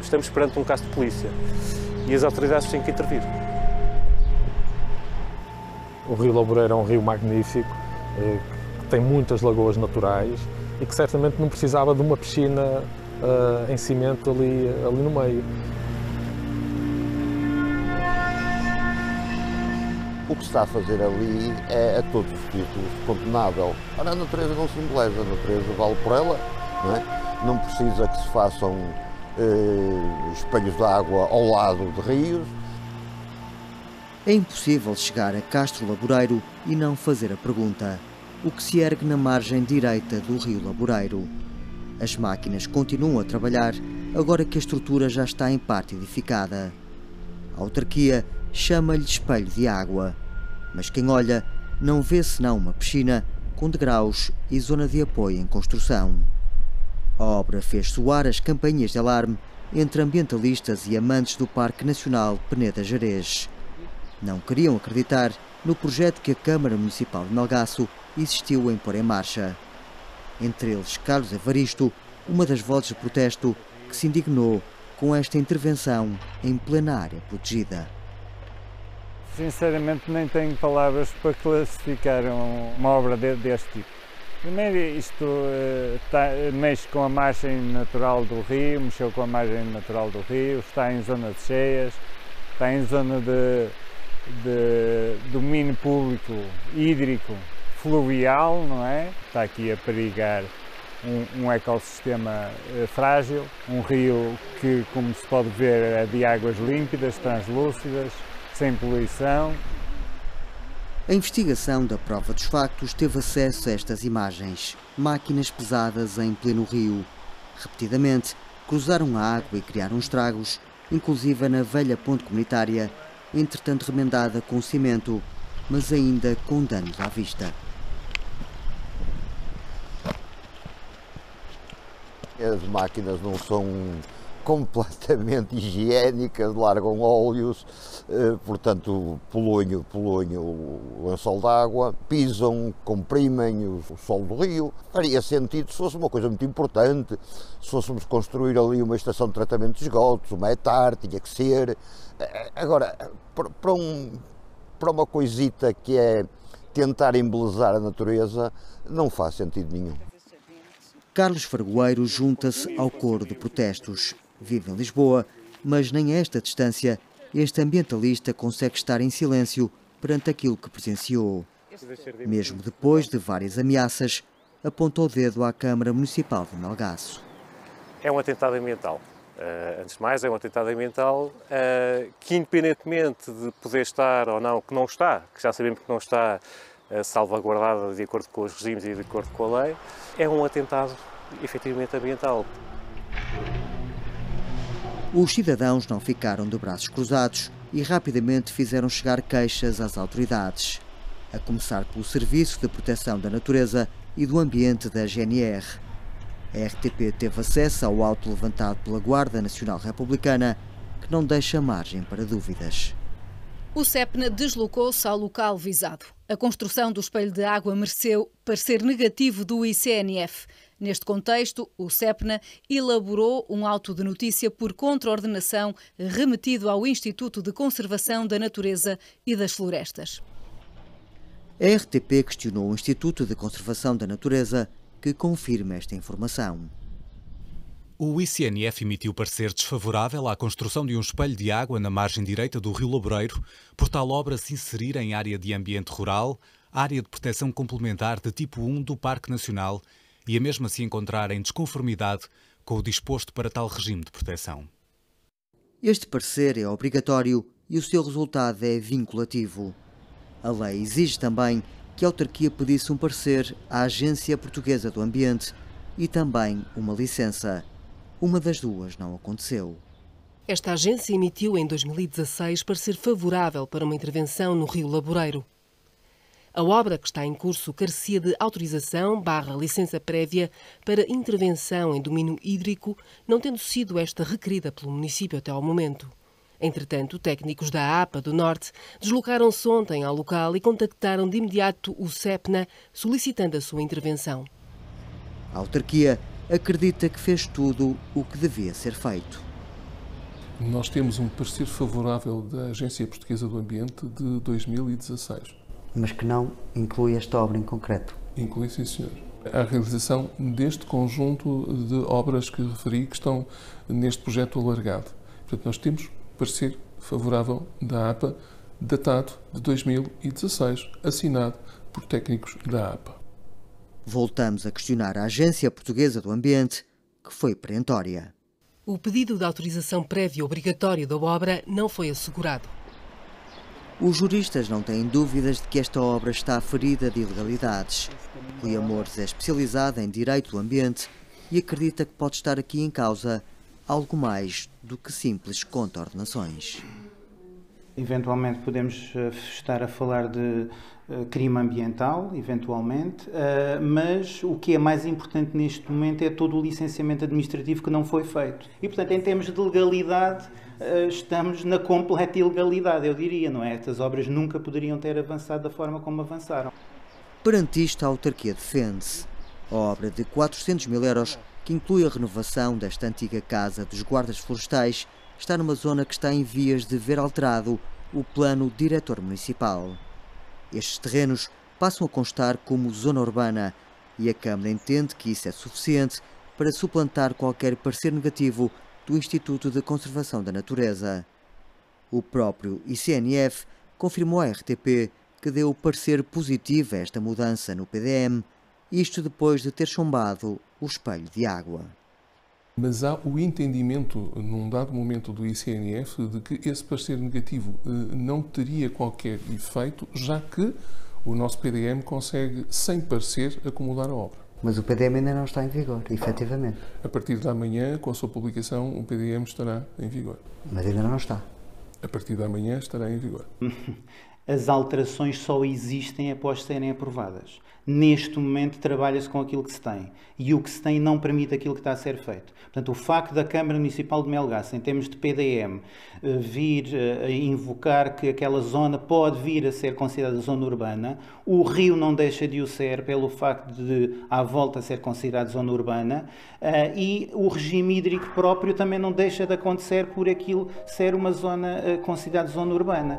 estamos perante um caso de polícia e as autoridades têm que intervir. O Rio Laboreiro é um rio magnífico, que tem muitas lagoas naturais e que certamente não precisava de uma piscina em cimento ali no meio. O que se está a fazer ali é a todos os títulos condenável. Ora, a natureza não se embeleza, a natureza vale por ela, não é? Não precisa que se façam espelhos de água ao lado de rios. É impossível chegar a Castro Laboreiro e não fazer a pergunta: o que se ergue na margem direita do Rio Laboreiro? As máquinas continuam a trabalhar, agora que a estrutura já está em parte edificada. A autarquia chama-lhe espelho de água, mas quem olha não vê senão uma piscina com degraus e zona de apoio em construção. A obra fez soar as campainhas de alarme entre ambientalistas e amantes do Parque Nacional Peneda Gerês. Não queriam acreditar no projeto que a Câmara Municipal de Melgaço insistiu em pôr em marcha. Entre eles, Carlos Evaristo, uma das vozes de protesto que se indignou com esta intervenção em plena área protegida. Sinceramente, nem tenho palavras para classificar uma obra deste tipo. Primeiro, isto mexe com a margem natural do rio, mexeu com a margem natural do rio, está em zona de cheias, está em zona de domínio público hídrico fluvial, não é? Está aqui a perigar um ecossistema frágil, um rio que, como se pode ver, é de águas límpidas, translúcidas, sem poluição. A investigação da prova dos factos teve acesso a estas imagens. Máquinas pesadas em pleno rio. Repetidamente, cruzaram a água e criaram estragos, inclusive na velha ponte comunitária, entretanto remendada com cimento, mas ainda com danos à vista. As máquinas não são completamente higiênicas, largam óleos, portanto poluem o lençol d'água, pisam, comprimem o solo do rio. Faria sentido se fosse uma coisa muito importante, se fôssemos construir ali uma estação de tratamento de esgotos, uma etar, tinha que ser. Agora, para uma coisita que é tentar embelezar a natureza, não faz sentido nenhum. Carlos Fargoeiro junta-se ao coro de protestos. Vive em Lisboa, mas nem a esta distância este ambientalista consegue estar em silêncio perante aquilo que presenciou. Mesmo depois de várias ameaças, apontou o dedo à Câmara Municipal de Melgaço. É um atentado ambiental. Antes de mais, é um atentado ambiental que, independentemente de poder estar ou não, que não está, que já sabemos que não está salvaguardada de acordo com os regimes e de acordo com a lei, é um atentado efetivamente ambiental. Os cidadãos não ficaram de braços cruzados e rapidamente fizeram chegar queixas às autoridades, a começar pelo Serviço de Proteção da Natureza e do Ambiente da GNR. A RTP teve acesso ao auto levantado pela Guarda Nacional Republicana, que não deixa margem para dúvidas. O CEPNA deslocou-se ao local visado. A construção do espelho de água mereceu parecer negativo do ICNF. Neste contexto, o CEPNA elaborou um auto de notícia por contraordenação remetido ao Instituto de Conservação da Natureza e das Florestas. A RTP questionou o Instituto de Conservação da Natureza, que confirma esta informação. O ICNF emitiu parecer desfavorável à construção de um espelho de água na margem direita do Rio Laboreiro, por tal obra se inserir em área de ambiente rural, área de proteção complementar de tipo 1 do Parque Nacional e a mesma se encontrar em desconformidade com o disposto para tal regime de proteção. Este parecer é obrigatório e o seu resultado é vinculativo. A lei exige também que a autarquia pedisse um parecer à Agência Portuguesa do Ambiente e também uma licença. Uma das duas não aconteceu. Esta agência emitiu em 2016 parecer favorável para uma intervenção no Rio Laboreiro. A obra que está em curso carecia de autorização/licença prévia para intervenção em domínio hídrico, não tendo sido esta requerida pelo município até ao momento. Entretanto, técnicos da APA do Norte deslocaram-se ontem ao local e contactaram de imediato o CEPNA, solicitando a sua intervenção. A autarquia acredita que fez tudo o que devia ser feito. Nós temos um parecer favorável da Agência Portuguesa do Ambiente de 2016. Mas que não inclui esta obra em concreto? Inclui, sim, senhor. A realização deste conjunto de obras que referi que estão neste projeto alargado. Portanto, nós temos parecer favorável da APA, datado de 2016, assinado por técnicos da APA. Voltamos a questionar a Agência Portuguesa do Ambiente, que foi perentória. O pedido de autorização prévia obrigatória da obra não foi assegurado. Os juristas não têm dúvidas de que esta obra está ferida de ilegalidades. Rui Amores é especializado em Direito do Ambiente e acredita que pode estar aqui em causa algo mais do que simples contraordenações. Eventualmente podemos estar a falar de crime ambiental, eventualmente, mas o que é mais importante neste momento é todo o licenciamento administrativo que não foi feito. E, portanto, em termos de legalidade, estamos na completa ilegalidade, eu diria, não é? Estas obras nunca poderiam ter avançado da forma como avançaram. Perante isto, a autarquia defende-se. A obra de 400 mil euros, que inclui a renovação desta antiga casa dos guardas florestais, está numa zona que está em vias de ver alterado o plano diretor municipal. Estes terrenos passam a constar como zona urbana e a Câmara entende que isso é suficiente para suplantar qualquer parecer negativo do Instituto de Conservação da Natureza. O próprio ICNF confirmou à RTP que deu parecer positivo a esta mudança no PDM, isto depois de ter chumbado o espelho de água. Mas há o entendimento, num dado momento do ICNF, de que esse parecer negativo não teria qualquer efeito, já que o nosso PDM consegue, sem parecer, acomodar a obra. Mas o PDM ainda não está em vigor, efetivamente. A partir da manhã, com a sua publicação, o PDM estará em vigor. Mas ainda não está. A partir da manhã estará em vigor. As alterações só existem após serem aprovadas. Neste momento trabalha-se com aquilo que se tem e o que se tem não permite aquilo que está a ser feito. Portanto, o facto da Câmara Municipal de Melgaço, em termos de PDM, vir a invocar que aquela zona pode vir a ser considerada zona urbana, o rio não deixa de o ser pelo facto de à volta ser considerado zona urbana e o regime hídrico próprio também não deixa de acontecer por aquilo ser uma zona considerada zona urbana.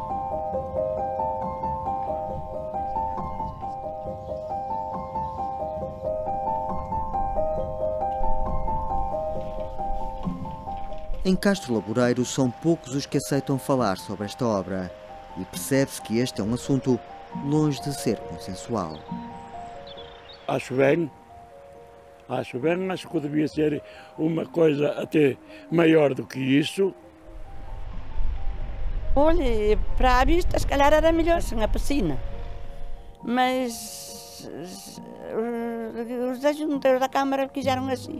Em Castro Laboreiro são poucos os que aceitam falar sobre esta obra e percebe-se que este é um assunto longe de ser consensual. Acho bem, mas que devia ser uma coisa até maior do que isso. Olha, para a vista, se calhar era melhor sem a piscina, mas os ajuntadores da Câmara quiseram assim.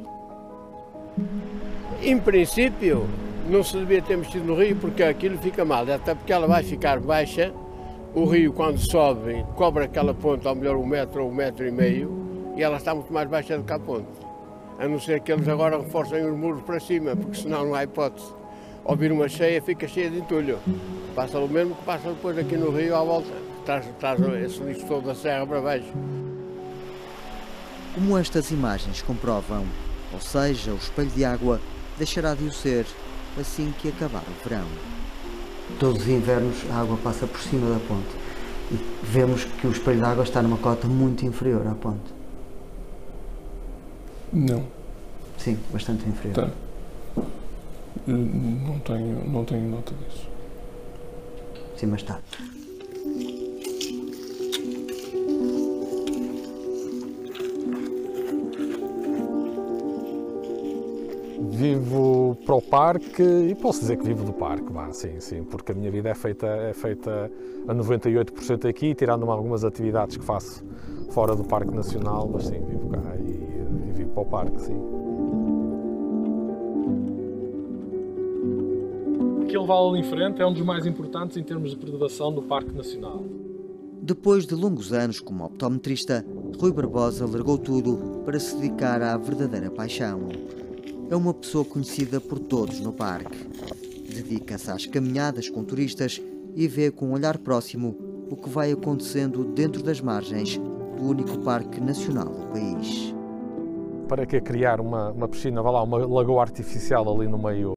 Em princípio, não se devia ter mexido no rio porque aquilo fica mal, até porque ela vai ficar baixa. O rio, quando sobe, cobre aquela ponte ao melhor 1 metro ou 1,5 metros e ela está muito mais baixa do que a ponte. A não ser que eles agora reforcem os muros para cima, porque senão não há hipótese. Ao vir uma cheia, fica cheia de entulho. Passa o mesmo que passa depois aqui no rio à volta, traz esse lixo todo da serra para baixo. Como estas imagens comprovam, ou seja, o espelho de água deixará de o ser assim que acabar o verão. Todos os invernos a água passa por cima da ponte e vemos que o espelho de água está numa cota muito inferior à ponte. Não. Sim, bastante inferior. Tá. Não tenho nota disso. Sim, mas está. Vivo para o parque e posso dizer que vivo do parque, sim, porque a minha vida é feita a 98% aqui, tirando algumas atividades que faço fora do Parque Nacional, mas sim, vivo cá e vivo para o parque, sim. Aquele vale ali em frente é um dos mais importantes em termos de preservação do Parque Nacional. Depois de longos anos como optometrista, Rui Barbosa largou tudo para se dedicar à verdadeira paixão. É uma pessoa conhecida por todos no parque. Dedica-se às caminhadas com turistas e vê com um olhar próximo o que vai acontecendo dentro das margens do único parque nacional do país. Para que criar uma piscina, uma lagoa artificial ali no meio